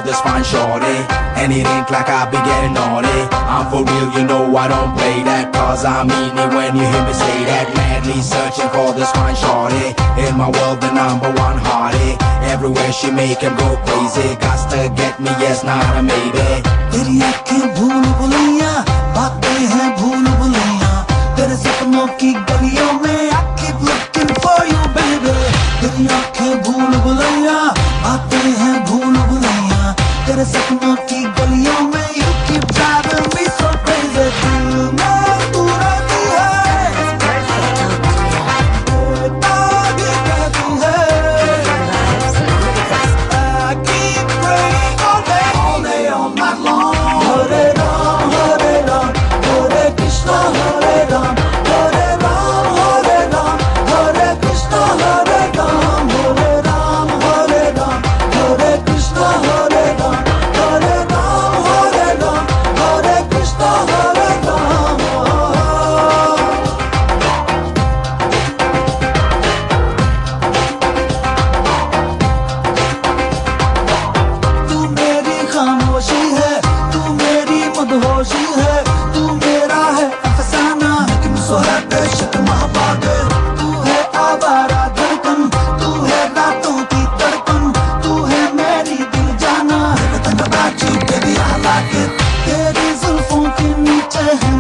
this fine shorty, and it ain't like I be getting naughty. I'm for real, you know I don't play that, cause I mean it when you hear me say that. Madly searching for this fine shorty, in my world the number one hottie. Everywhere she make him go crazy, got to get me, yes, not a maybe. तेरी आँखें भूल भुलैया, बातें हैं भूल भुलैया, तेरे सपनों की गलियों में I keep looking for you baby. तेरी आँखें भूल भुलैया, बातें हैं भूल भुलैया, तेरे सपनों की गलियों में you keep driving me so crazy. दिल में तू रहती है, बेताबी कहती है. I keep praying all day, all night long. Hare Ram, Hare Krishna, Hare Ram, Hare Ram, Hare Krishna, Hare Ram, Hare Ram, Hare Krishna, Hare Ram, Hare Ram, Hare Krishna, Hare Ram. तू मेरी खामोशी है, तू मेरी मदहोशी है, तू मेरा है अफसाना, लेकिन सोहराब इश्क महाबाद. तू है आवारा धड़कन, तू है रातों की तड़कन, तू है मेरी दिल जाना. Everything about you, baby, I like it. तेरी जुल्फों के नीचे है